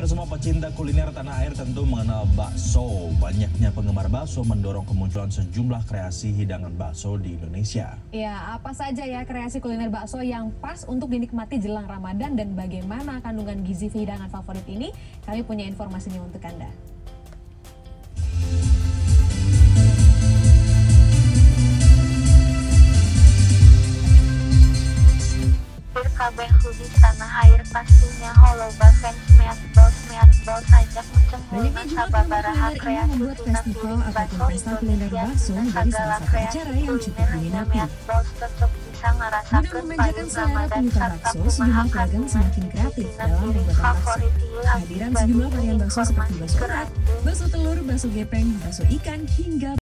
Hampir semua pecinta kuliner tanah air tentu mengenal bakso. Banyaknya penggemar bakso mendorong kemunculan sejumlah kreasi hidangan bakso di Indonesia. Ya, apa saja ya kreasi kuliner bakso yang pas untuk dinikmati jelang Ramadan dan bagaimana kandungan gizi hidangan favorit ini? Kami punya informasinya untuk Anda. Kabeh hudis tanah air pastinya holoba fans meatballs ajak mencemplungna sababaraha kreasi membuat festival ataupun pesta kuliner bakso menjadi salah satu acara yang cukup diminati. Meatballs tetap bisa Guna ngarasakeun memanjakan payung selera Ramadan penyuka sarta bakso, kumaha sejumlah pedagang kandungan semakin kreatif dalam pembuatan bakso. favorit ieu Kehadiran sejumlah varian bakso seperti bakso urat, bakso telur, bakso gepeng, bakso ikan, hingga